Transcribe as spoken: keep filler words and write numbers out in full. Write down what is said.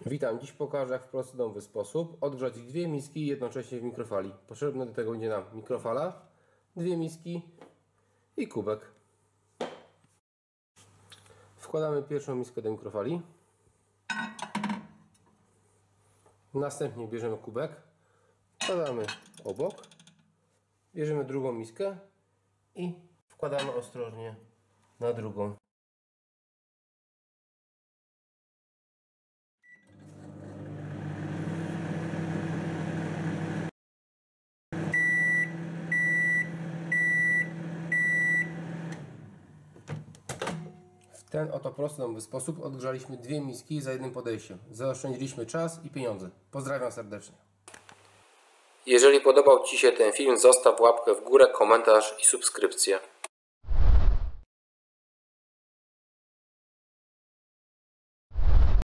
Witam, dziś pokażę, jak w prosty domowy sposób odgrzać dwie miski jednocześnie w mikrofali. Potrzebne do tego będzie nam mikrofala, dwie miski i kubek. Wkładamy pierwszą miskę do mikrofali. Następnie bierzemy kubek, wkładamy obok, bierzemy drugą miskę i wkładamy ostrożnie na drugą. W ten oto prosty domowy sposób odgrzaliśmy dwie miski za jednym podejściem. Zaoszczędziliśmy czas i pieniądze. Pozdrawiam serdecznie. Jeżeli podobał Ci się ten film, zostaw łapkę w górę, komentarz i subskrypcję.